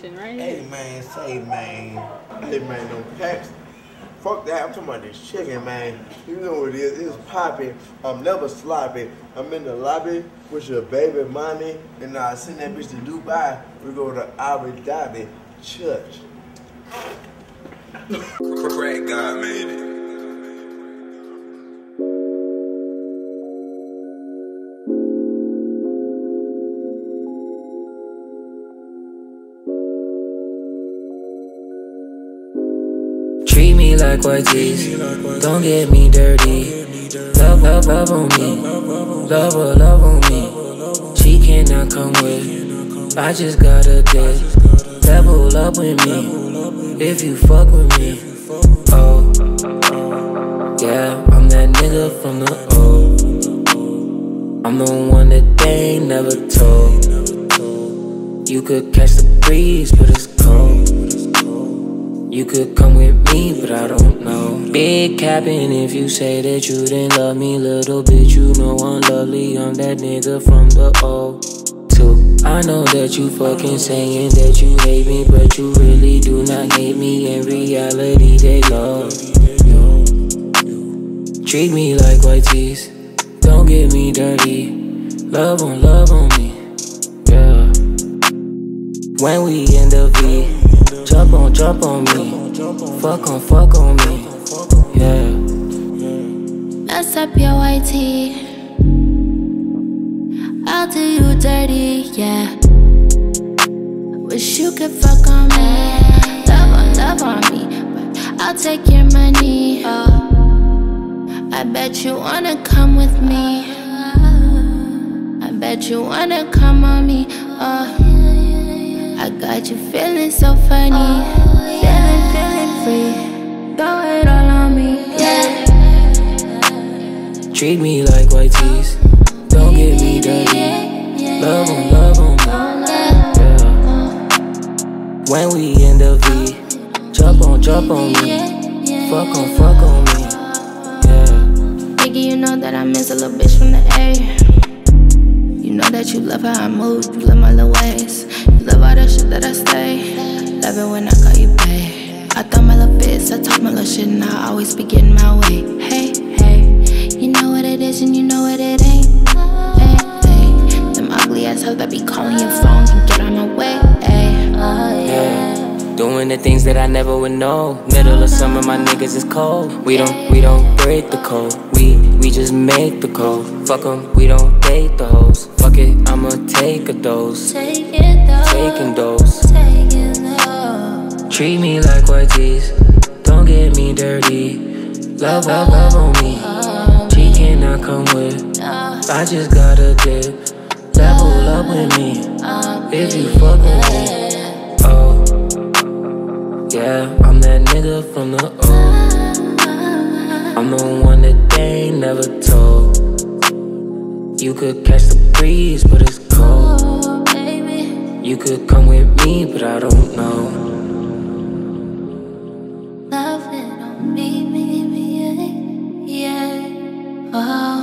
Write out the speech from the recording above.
Right here. Hey man, say man. Hey man, them packs. Fuck that, I'm talking about this chicken, man. You know what it is, it's popping. I'm never sloppy. I'm in the lobby with your baby mommy, and I send that bitch to Dubai. We go to Abu Dhabi Church. Craig God made it. Treat me like white tees, don't get me dirty. Love, love, love on me, love, love on me. She cannot come with, I just got a dip. Level up with me, if you fuck with me. Oh, yeah, I'm that nigga from the O. I'm the one that they ain't never told. You could catch the breeze, but it's cold. You could come with me, but I don't know. Big capping if you say that you didn't love me. Little bitch, you know I'm lovely. I'm that nigga from the O2. I know that you fucking saying that you hate me, but you really do not hate me. In reality, they love you. Treat me like white tees, don't get me dirty. Love on me, yeah. When we in the V, jump on me, fuck on me, yeah. Mess up your white tee, I'll do you dirty, yeah. Wish you could fuck on me, love on me, but I'll take your money. I bet you wanna come with me, I bet you wanna come on me. I got you feeling so funny, feeling free. Throw it all on me, yeah. Treat me like white tees, don't get me dirty. Love on me, yeah. When we in the V, jump on me, fuck on me, yeah. Nigga, you know that I miss a little bitch from the A. You know that you love how I move, you love my little ways. You love all that shit that I say. Love it when I call you babe. I thought my little bits, I talk my little shit, and I always be getting my way. Hey, you know what it is and you know what it ain't. Hey, them ugly ass hoes that be calling your phone can get on my way. Yeah. Doing the things that I never would know. Middle of summer, my niggas is cold. We don't break the code. We just make the code. Fuck 'em, we don't date the hoes. Fuck it, I'ma take a dose. Taking dose. Treat me like white tees, don't get me dirty. Love on me, she cannot come with, I just got a dip. Level up with me, if you fuck with me. Oh, yeah, I'm that nigga from the O. I'm the one that they ain't never told. You could catch the breeze, but it's cold. You could come with me, but I don't know. Love it on me, yeah. Oh.